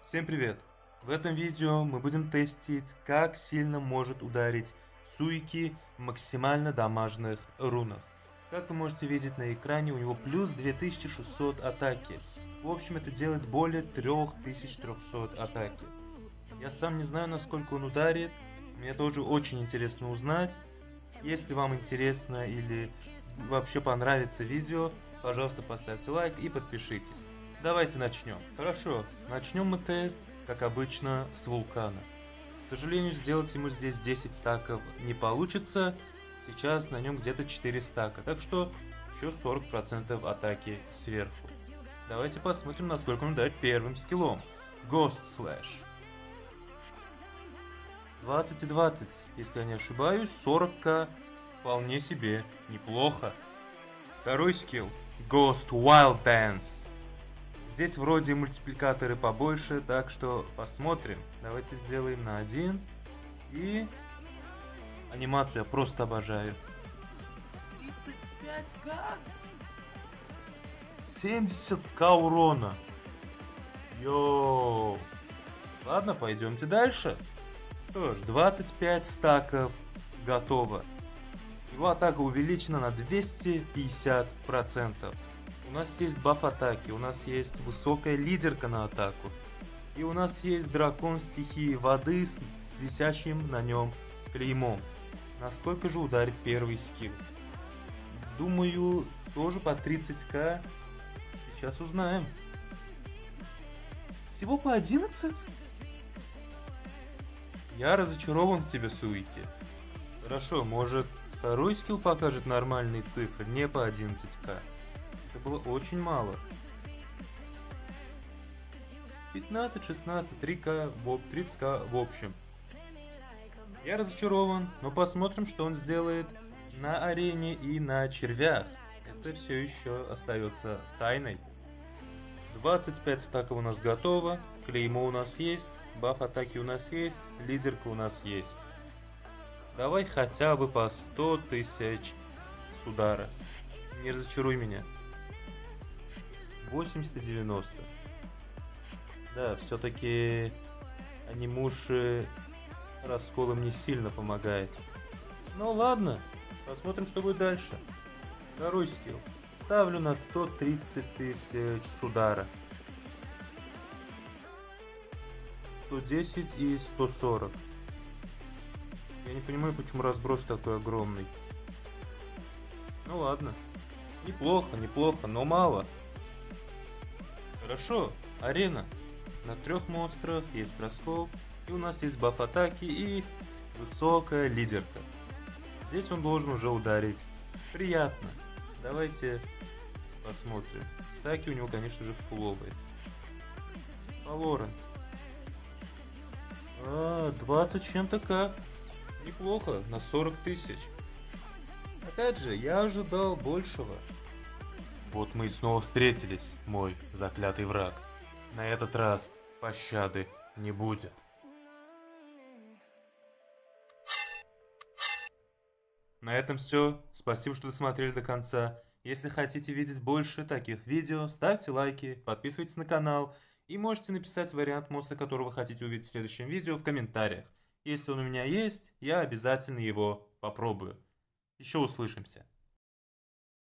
Всем привет! В этом видео мы будем тестить, как сильно может ударить Суики в максимально дамажных рунах. Как вы можете видеть на экране, у него плюс 2600 атаки. В общем, это делает более 3300 атаки. Я сам не знаю, насколько он ударит. Мне тоже очень интересно узнать. Если вам интересно или вообще понравится видео, пожалуйста, поставьте лайк и подпишитесь. Давайте начнем. Хорошо, начнем мы тест, как обычно, с вулкана. К сожалению, сделать ему здесь 10 стаков не получится. Сейчас на нем где-то 4 стака, так что еще 40% атаки сверху. Давайте посмотрим, насколько он ударит первым скиллом. Ghost Slash. 20 и 20, если я не ошибаюсь, 40к. Вполне себе неплохо. Второй скилл. Ghost Wild Dance. Здесь вроде мультипликаторы побольше, так что посмотрим. Давайте сделаем на 1. И анимацию я просто обожаю. 35к. 70к урона. Йоу. Ладно, пойдемте дальше. Что ж, 25 стаков готово. Его атака увеличена на 250%. У нас есть баф атаки, у нас есть высокая лидерка на атаку. И у нас есть дракон стихии воды с висящим на нем клеймом. Насколько же ударит первый скилл? Думаю, тоже по 30к. Сейчас узнаем. Всего по 11? Я разочарован в тебе, Суики. Хорошо, может второй скилл покажет нормальные цифры, не по 11к. Это было очень мало. 15, 16, 3к, 30к в общем. Я разочарован, но посмотрим, что он сделает на арене и на червях. Это все еще остается тайной. 25 стаков у нас готово, клеймо у нас есть, баф атаки у нас есть, лидерка у нас есть. Давай хотя бы по 100 тысяч с удара. Не разочаруй меня. 80-90. Да, все-таки анимуши расколом не сильно помогает. Ну ладно, посмотрим, что будет дальше. Второй скилл. Ставлю на 130 тысяч с удара. 110 и 140. Я не понимаю, почему разброс такой огромный. Ну ладно. Неплохо, неплохо, но мало. Хорошо, арена. На 3 монстрах есть раскол. И у нас есть баф атаки и высокая лидерка. Здесь он должен уже ударить. Приятно. Давайте посмотрим. Стаки у него, конечно же, фуловые. Valorant. 20 чем-то к. Неплохо, на 40 тысяч. Опять же, я ожидал большего. Вот мы и снова встретились, мой заклятый враг. На этот раз пощады не будет. На этом все. Спасибо, что досмотрели до конца. Если хотите видеть больше таких видео, ставьте лайки, подписывайтесь на канал и можете написать вариант монстра, которого хотите увидеть в следующем видео, в комментариях. Если он у меня есть, я обязательно его попробую. Еще услышимся.